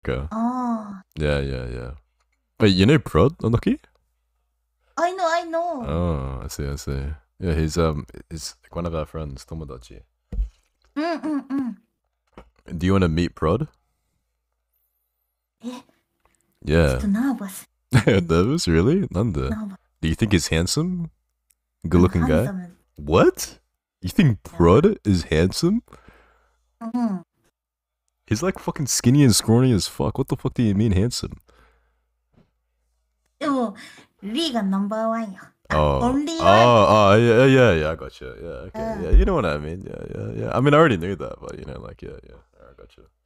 Okay. Oh, Yeah. Wait, you know PROD, Enoki? I know. Oh, I see. Yeah, he's like one of our friends, Tomodachi. 응. Do you want to meet PROD? 예, Yeah. 진짜 nervous. Nervous, really? Nanda. nervous. Do you think he's handsome? Good 응, looking guy? handsome. What? You think 야, PROD is handsome? 응. He's like fucking skinny and scrawny as fuck. What the fuck do you mean handsome? 요, 리가 넘버 원이야. 아, Oh, only one. yeah, I got you. Yeah, okay, yeah, you know what I mean. Yeah. I mean, I already knew that, but like, yeah, I got you.